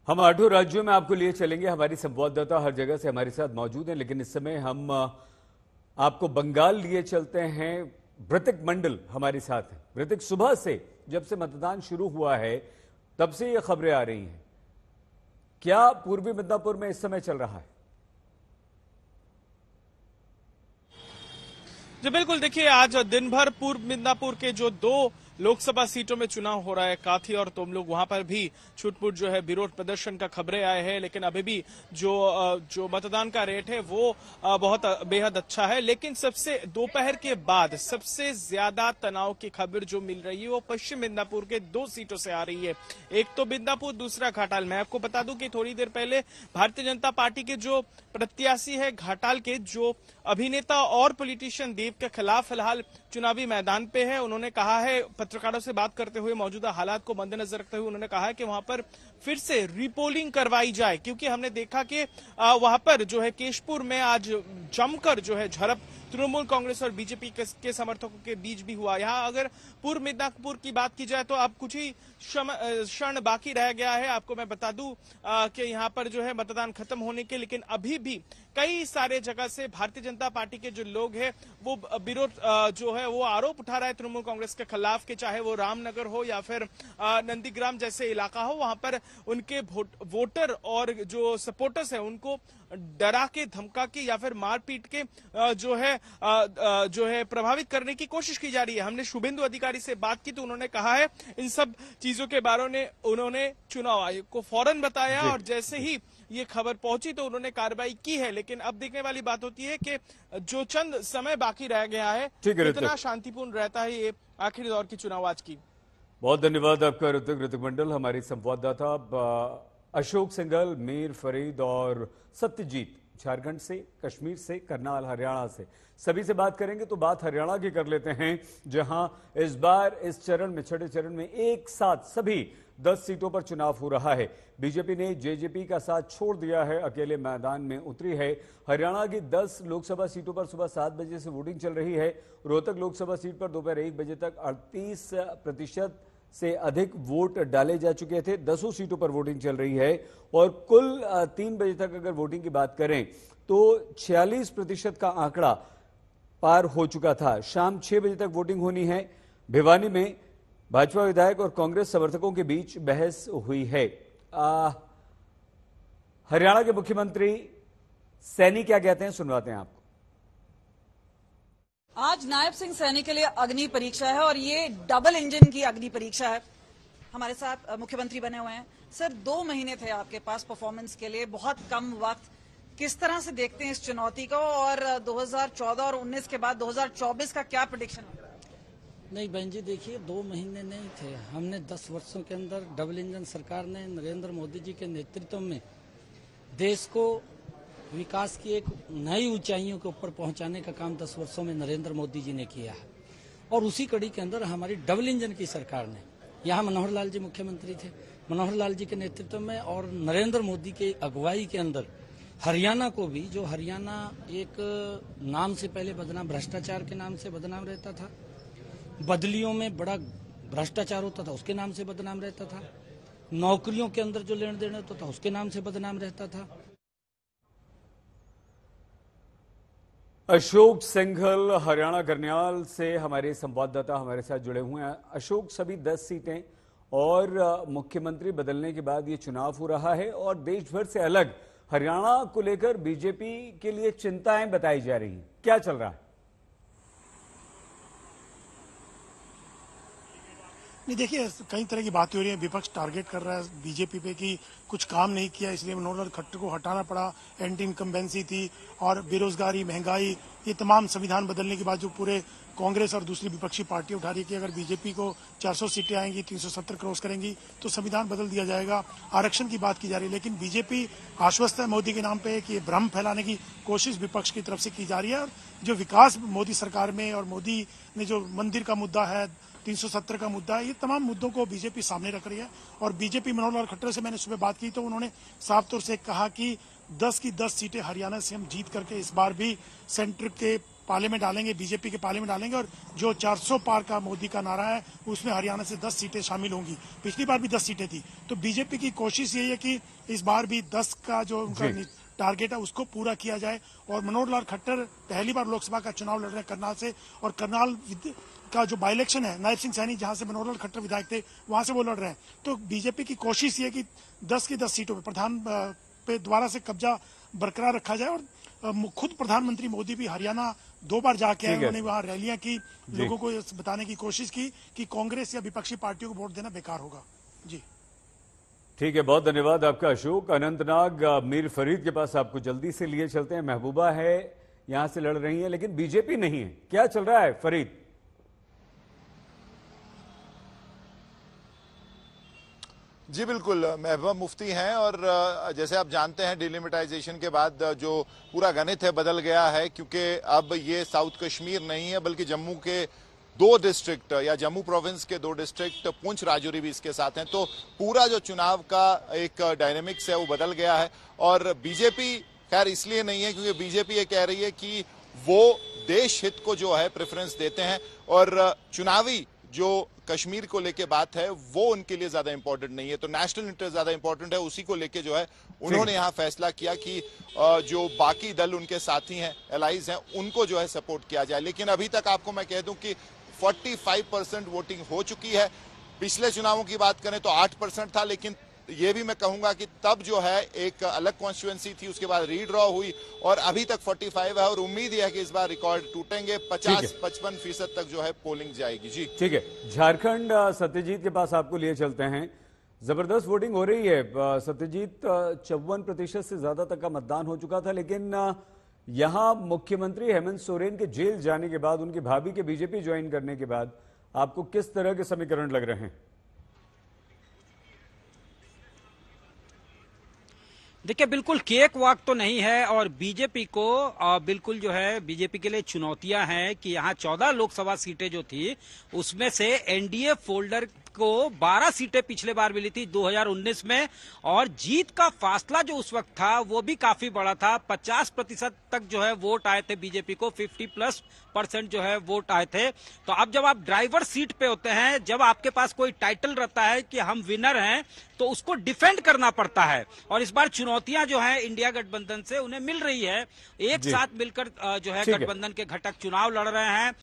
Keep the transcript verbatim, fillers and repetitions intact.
हम आठों राज्यों में आपको लिए चलेंगे। हमारी संवाददाता हर जगह से हमारे साथ मौजूद हैं, लेकिन इस समय हम आपको बंगाल लिए चलते हैं। ऋतिक मंडल हमारे साथ हैं। ऋतिक, सुबह से जब से मतदान शुरू हुआ है तब से ये खबरें आ रही हैं, क्या पूर्वी मिदनापुर में इस समय चल रहा है? जी बिल्कुल, देखिए आज दिन भर पूर्व मिदनापुर के जो दो लोकसभा सीटों में चुनाव हो रहा है, काथी और तुमलुक, वहां पर भी छुटपुट जो है विरोध प्रदर्शन का खबरें आए हैं। लेकिन अभी भी जो जो मतदान का रेट है वो बहुत बेहद अच्छा है। लेकिन सबसे दोपहर के बाद सबसे ज्यादा तनाव की खबर जो मिल रही है वो पश्चिम मिदनापुर के दो सीटों से आ रही है। एक तो मिदनापुर, दूसरा घाटाल। मैं आपको बता दूं कि थोड़ी देर पहले भारतीय जनता पार्टी के जो प्रत्याशी है घाटाल के, जो अभिनेता और पॉलिटिशियन देव के खिलाफ फिलहाल चुनावी मैदान पे है, उन्होंने कहा है, पत्रकारों से बात करते हुए मौजूदा हालात को मद्देनजर रखते हुए उन्होंने कहा है कि वहां पर फिर से रीपोलिंग करवाई जाए, क्योंकि हमने देखा कि वहां पर जो है केशपुर में आज जमकर जो है झड़प तृणमूल कांग्रेस और बीजेपी के समर्थकों के बीच भी हुआ। यहाँ अगर पूर्व मिदनापुर की बात की जाए तो अब कुछ ही क्षण बाकी रह गया है। आपको मैं बता दूं कि यहाँ पर जो है मतदान खत्म होने के, लेकिन अभी भी कई सारे जगह से भारतीय जनता पार्टी के जो लोग हैं वो विरोध जो है वो आरोप उठा रहा है तृणमूल कांग्रेस के खिलाफ, के चाहे वो रामनगर हो या फिर नंदीग्राम जैसे इलाका हो, वहां पर उनके वोटर और जो सपोर्टर्स है उनको डरा के, धमका के या फिर मारपीट के जो है जो है प्रभावित करने की कोशिश की जा रही है। हमने शुभेंदु अधिकारी से बात की तो उन्होंने कहा है इन सब चीजों के बारे में उन्होंने चुनाव आयोग को फौरन बताया और जैसे ही ये खबर पहुंची तो उन्होंने कार्रवाई की है। लेकिन अब देखने वाली बात होती है कि जो चंद समय बाकी रह गया है कितना शांतिपूर्ण रहता है ये आखिरी दौर की चुनाव आज की। बहुत धन्यवाद आपका ऋतिक ऋतिक मंडल, हमारी संवाददाता। अशोक सिंघल, मीर फरीद और सत्यजीत झारखंड से, कश्मीर से, करनाल हरियाणा से, सभी से बात करेंगे। तो बात हरियाणा की कर लेते हैं, जहां इस बार इस चरण में, छठे चरण में एक साथ सभी दस सीटों पर चुनाव हो रहा है। बीजेपी ने जेजेपी का साथ छोड़ दिया है, अकेले मैदान में उतरी है। हरियाणा की दस लोकसभा सीटों पर सुबह सात बजे से वोटिंग चल रही है। रोहतक लोकसभा सीट पर दोपहर एक बजे तक अड़तीस प्रतिशत से अधिक वोट डाले जा चुके थे। दसों सीटों पर वोटिंग चल रही है और कुल तीन बजे तक अगर वोटिंग की बात करें तो छियालीस प्रतिशत का आंकड़ा पार हो चुका था। शाम छह बजे तक वोटिंग होनी है। भिवानी में भाजपा विधायक और कांग्रेस समर्थकों के बीच बहस हुई है। आ, हरियाणा के मुख्यमंत्री सैनी क्या कहते हैं, सुनवाते हैं आपको। आज नायब सिंह सैनी के लिए अग्नि परीक्षा है और ये डबल इंजन की अग्नि परीक्षा है। हमारे साथ मुख्यमंत्री बने हुए हैं। सर, दो महीने थे आपके पास परफॉर्मेंस के लिए, बहुत कम वक्त। किस तरह से देखते हैं इस चुनौती को और दो हज़ार चौदह और उन्नीस के बाद दो हज़ार चौबीस का क्या प्रेडिक्शन है? नहीं बहन जी, देखिए दो महीने नहीं थे, हमने दस वर्षों के अंदर डबल इंजन सरकार ने नरेंद्र मोदी जी के नेतृत्व में देश को विकास की एक नई ऊंचाइयों के ऊपर पहुंचाने का काम दस वर्षों में नरेंद्र मोदी जी ने किया है। और उसी कड़ी के अंदर हमारी डबल इंजन की सरकार ने, यहाँ मनोहर लाल जी मुख्यमंत्री थे, मनोहर लाल जी के नेतृत्व में और नरेंद्र मोदी के अगुवाई के अंदर हरियाणा को भी, जो हरियाणा एक नाम से पहले बदनाम, भ्रष्टाचार के नाम से बदनाम रहता था, बदलियों में बड़ा भ्रष्टाचार होता था उसके नाम से बदनाम रहता था, नौकरियों के अंदर जो लेन देन होता था उसके नाम से बदनाम रहता था। अशोक सिंघल हरियाणा करनाल से हमारे संवाददाता हमारे साथ जुड़े हुए हैं। अशोक, सभी दस सीटें और मुख्यमंत्री बदलने के बाद ये चुनाव हो रहा है और देश भर से अलग हरियाणा को लेकर बीजेपी के लिए चिंताएं बताई जा रही हैं, क्या चल रहा है? नहीं, देखिए कई तरह की बातें हो रही हैं। विपक्ष टारगेट कर रहा है बीजेपी पे कि कुछ काम नहीं किया, इसलिए मनोहर खट्टर को हटाना पड़ा, एंटी इनकम्बेंसी थी और बेरोजगारी, महंगाई, ये तमाम संविधान बदलने के बाद जो पूरे कांग्रेस और दूसरी विपक्षी पार्टी उठा रही है कि अगर बीजेपी को चार सौ सीटें आएंगी, तीन सौ सत्तर क्रॉस करेंगी तो संविधान बदल दिया जाएगा। आरक्षण की बात की जा रही है, लेकिन बीजेपी आश्वस्त है मोदी के नाम पे कि भ्रम फैलाने की कोशिश विपक्ष की तरफ से की जा रही है। जो विकास मोदी सरकार में और मोदी ने जो मंदिर का मुद्दा है, तीन सौ सत्तर का मुद्दा है, ये तमाम मुद्दों को बीजेपी सामने रख रही है। और बीजेपी मनोहर लाल खट्टर से मैंने सुबह बात की तो उन्होंने साफ तौर से कहा कि दस की दस सीटें हरियाणा से हम जीत करके इस बार भी सेंटर के पाले में डालेंगे, बीजेपी के पाले में डालेंगे और जो चार सौ पार का मोदी का नारा है उसमें हरियाणा से दस सीटें शामिल होंगी। पिछली बार भी दस सीटें थी, तो बीजेपी की कोशिश यही है कि इस बार भी दस का जो उनका टारगेट है उसको पूरा किया जाए। और मनोहर लाल खट्टर पहली बार लोकसभा का चुनाव लड़ रहे हैं करनाल से, और करनाल का जो बाई इलेक्शन है नायब सिंह सैनी जहां से मनोहर लाल खट्टर विधायक थे वहां से वो लड़ रहे हैं। तो बीजेपी की कोशिश ये कि दस की दस सीटों पे प्रधान पे दोबारा से कब्जा बरकरार रखा जाए। और खुद प्रधानमंत्री मोदी भी हरियाणा दो बार जाके आए, उन्होंने वहां रैलियां की, लोगों को बताने की कोशिश की कि कांग्रेस या विपक्षी पार्टियों को वोट देना बेकार होगा। जी ठीक है, बहुत धन्यवाद आपका अशोक। अनंतनाग मीर फरीद के पास आपको जल्दी से लिए चलते हैं। महबूबा है यहां से लड़ रही है लेकिन बीजेपी नहीं है, क्या चल रहा है फरीद? जी बिल्कुल, महबूबा मुफ्ती हैं और जैसे आप जानते हैं डिलिमिटाइजेशन के बाद जो पूरा गणित है बदल गया है, क्योंकि अब ये साउथ कश्मीर नहीं है बल्कि जम्मू के दो डिस्ट्रिक्ट या जम्मू प्रोविंस के दो डिस्ट्रिक्ट पुंछ राजौरी भी इसके साथ हैं। तो पूरा जो चुनाव का एक डायनेमिक्स है वो बदल गया है। और बीजेपी खैर इसलिए नहीं है क्योंकि बीजेपी ये कह रही है कि वो देश हित को जो है प्रेफरेंस देते हैं और चुनावी जो कश्मीर को लेके बात है वो उनके लिए ज्यादा इंपॉर्टेंट नहीं है। तो नेशनल इंटरेस्ट ज्यादा इंपॉर्टेंट है, उसी को लेके जो है उन्होंने यहाँ फैसला किया कि जो बाकी दल उनके साथी हैं, एलाइज हैं, उनको जो है सपोर्ट किया जाए। लेकिन अभी तक आपको मैं कह दूं कि पैंतालीस परसेंट वोटिंग हो चुकी है। पिछले चुनावों की बात करें तो आठ परसेंट था, लेकिन ये भी मैं कहूंगा कि तब जो है एक अलग कॉन्स्टिट्यूएंसी थी, उसके बाद रीड्रॉ हुई और अभी तक पैंतालीस है और उम्मीद है कि इस बार रिकॉर्ड टूटेंगे, पचास पचपन फीसद तक जो है पोलिंग जाएगी। जी ठीक है, झारखंड सत्यजीत के पास आपको लिए चलते हैं। जबरदस्त वोटिंग हो रही है सत्यजीत, चौवन प्रतिशत से ज्यादा तक का मतदान हो चुका था, लेकिन यहां मुख्यमंत्री हेमंत सोरेन के जेल जाने के बाद, उनकी भाभी के बीजेपी ज्वाइन करने के बाद आपको किस तरह के समीकरण लग रहे हैं? देखिए, बिल्कुल केक वॉक तो नहीं है और बीजेपी को बिल्कुल जो है बीजेपी के लिए चुनौतियां हैं कि यहाँ चौदह लोकसभा सीटें जो थी उसमें से एनडीए फोल्डर को बारह सीटें पिछले बार मिली थी दो हज़ार उन्नीस में और जीत का फासला जो उस वक्त था वो भी काफी बड़ा था। पचास प्रतिशत तक जो है वोट आए थे बीजेपी को, पचास प्लस परसेंट जो है वोट आए थे। तो अब जब आप ड्राइवर सीट पे होते हैं, जब आपके पास कोई टाइटल रहता है कि हम विनर हैं, तो उसको डिफेंड करना पड़ता है। और इस बार चुनौतियां जो है इंडिया गठबंधन से उन्हें मिल रही है, एक साथ मिलकर जो है गठबंधन के घटक चुनाव लड़ रहे हैं